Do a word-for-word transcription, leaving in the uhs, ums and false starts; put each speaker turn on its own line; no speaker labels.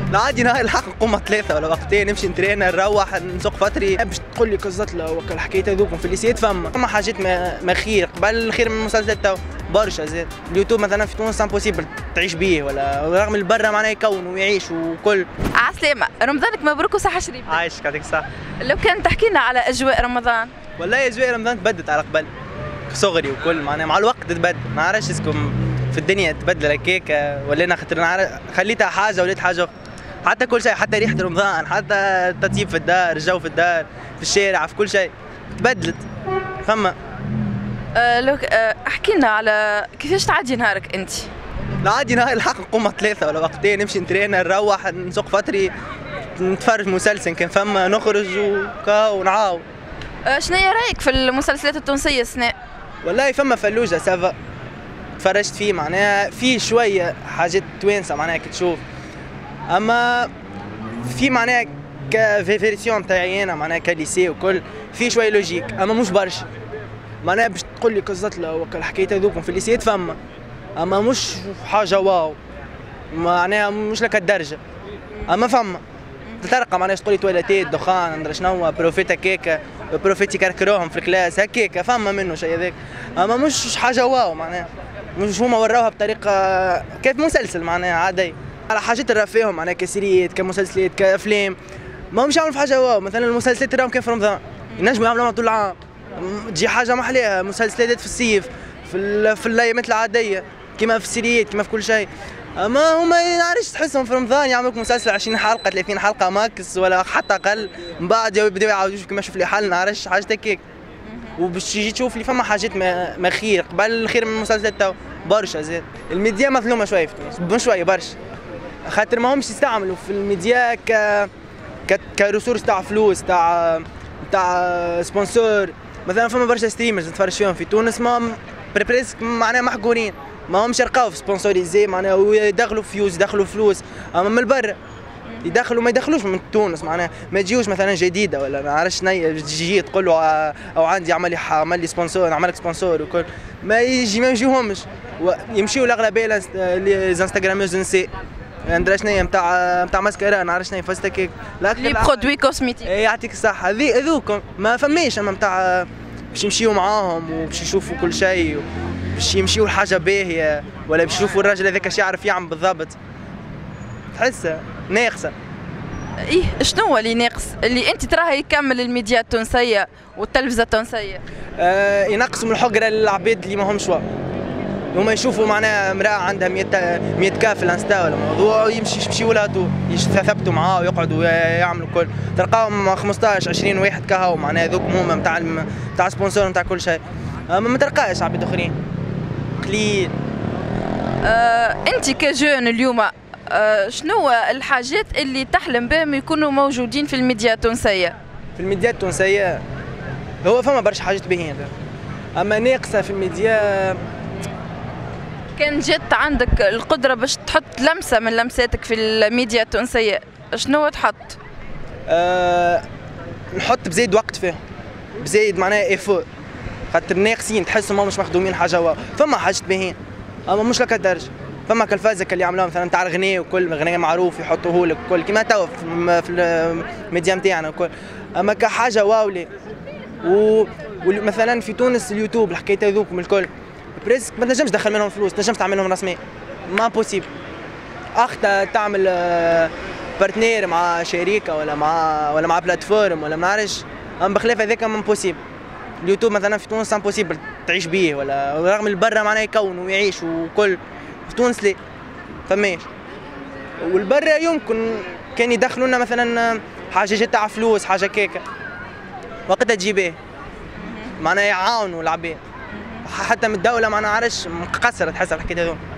لا عادي نهاية الحق نقوم ثلاثة ولا وقتين نمشي نترينا نروح نسوق فتري.
باش تقول لي قصات وكل الحكايات هذوكم في الليسيات فما
فما حاجات ما خير قبل خير من المسلسلات تو برشا زاد. اليوتيوب مثلا في تونس امبوسيبل تعيش بيه ولا رغم البرا معناها يكون ويعيش وكل.
عسلامة، رمضانك مبروك وصحة شريفة.
عايشك يعطيك الصحة.
لو كان تحكي لنا على أجواء رمضان.
والله أجواء رمضان تبدت على قبل صغري وكل معناها مع الوقت تبدل. ما نعرفش اسكم في الدنيا تبدل هكاك ولا انا خاطر خليتها حاجة وليت حاجة أخرى. حتى كل شيء، حتى ريحة رمضان، حتى التطيب في الدار، الجو في الدار، في الشارع، في كل شيء تبدلت. فما
أه لو أه احكي لنا على كيفاش تعدي نهارك انت؟
لا عادي نهار الحق نقوم ثلاثة ولا وقتين نمشي نترينا نروح نسوق فتري نتفرج مسلسل كان فما نخرج وكا ونعاود.
أه شنو هي رايك في المسلسلات التونسية السنة؟
والله فما فلوجة سافا تفرجت فيه معناها في شوية حاجات توانسة معناها كي تشوف. اما في معناها كفيرسيون تاعي انا معناها كليسي وكل في شوية لوجيك اما مش برشا.
معناها باش تقول لي قصات وكل الحكايات هذوكم في الليسيات فما اما مش حاجة واو معناها مش لك الدرجة. اما فما تلقى معناها تقول لي تواليتات دخان ندري شنو بروفيت هكاكا بروفيت يكركروهم في الكلاس هكاكا فما منه شيء هذاك اما مش حاجة واو معناها مش هما وراوها بطريقة كيف مسلسل معناها عادي على حاجات الرفاهم معناها كسيريات كمسلسلات كافلام ما همش يعملوا في حاجة واو. مثلا المسلسلات تراهم كيف في رمضان ينجموا يعملوها طول العام تجي حاجة محليها. مسلسلات في الصيف في في الايامات العادية كيما في السيريات كيما في كل شيء. اما هما نعرفش تحسهم في رمضان يعملوا لك مسلسل عشرين حلقة ثلاثين حلقة ماكس ولا حتى اقل من بعد يبداو يعاودوا كيما شوف لي حل نعرفش حاجة هكاك. وباش تجي تشوف لي فما حاجات ما خير قبل خير من المسلسلات تو برشا زاد. الميديا مظلومة شوية في تونس مش شوية برشا خاطر ما همش يستعملوا في الميديا ك ك كريسورس تاع فلوس تاع تاع سبونسور. مثلا فما برشا ستريمرز نتفرج فيهم في تونس ما بريسك معناها محقورين ما همش يرقاو في سبونسوريزي معناها ويدخلوا فيوز يدخلوا فلوس. اما من البر يدخلوا ما يدخلوش من تونس معناها ما تجيوش مثلا جديده ولا ما عرفتش ني تجي تقول له او عندي عمل لي عمل لي سبونسور نعمل لك سبونسور وكل ما يجي ما يجيهمش يمشيوا الاغلبيه لي انستغراميوز نساء ندري شنيا نتاع نتاع ماسكارا نعرف شنيا فاست هكاك
لي برودوي كوزميتيك.
اي يعطيك الصحه هذي هذوكم ما فماش اما نتاع باش يمشيوا معاهم وباش يشوفوا كل شيء باش يمشيوا لحاجه باهيه ولا باش يشوفوا الراجل هذاك اش يعرف يعمل بالضبط. تحسها ناقصه.
ايه شنو هو اللي ناقص اللي انت تراها يكمل الميديا التونسيه والتلفزه التونسيه؟
آه ينقصوا من الحقره للعباد اللي ما همش شوا هما يشوفوا معناها امراه عندها مية كا في الانستا ولا موضوع يمشي يمشيوا لها طول يثبتوا معاه ويقعدوا يعملوا الكل تلقاهم خمسطاش عشرين واحد كهو معناها هذوك هما نتاع نتاع سبونسور نتاع كل شيء. اما ما تلقاش عباد اخرين قليل.
آه انت كجون اليوم آه شنو الحاجات اللي تحلم بهم يكونوا موجودين في الميديا التونسيه؟
في الميديا التونسيه هو فما برشا حاجات باهيين اما ناقصه في الميديا.
كان جات عندك القدرة باش تحط لمسة من لمساتك في الميديا التونسية شنو تحط؟
أه نحط بزايد وقت فيه بزايد معناها ايفور خاطر ناقصين تحسهم مش مخدومين حاجة واو. فما حاجات باهيين اما مش لك الدرجة. فما كالفازك اللي عملوها مثلا تاع الغناء وكل غناء معروف يحطوه لك كل كيما توا في الميديا نتاعنا وكل اما كحاجة واو لي. ومثلا في تونس اليوتيوب الحكايات هذوك من الكل بريسك ما تنجمش تدخل منهم فلوس تنجمش تعمل لهم رسمي ما بوسيبل. اختا تعمل بارتنير مع شركه ولا مع ولا مع بلاتفورم ولا ما نعرفش اما بخلاف هذاك ما بوسيبل. اليوتيوب مثلا في تونس امبوسيبل تعيش بيه ولا رغم البرا معناها يكون ويعيش وكل في تونس لا فماش. والبرا يمكن كان يدخلوا لنا مثلا حاجه تاع فلوس حاجه كيكه وقتها تجيبيه معناها يعاونوا العباد حتى من الدوله ما نعرفش مقصره تحس الحكايه هذو.